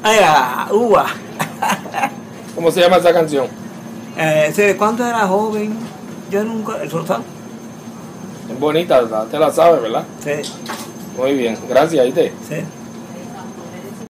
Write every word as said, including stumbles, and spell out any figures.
Ay, ah, uva. ¿Cómo se llama esa canción? Eh, ese, cuando era joven, yo nunca, eso está. Es bonita, ¿verdad? Te la sabes, ¿verdad? Sí, Muy bien, gracias, ¿viste? sí.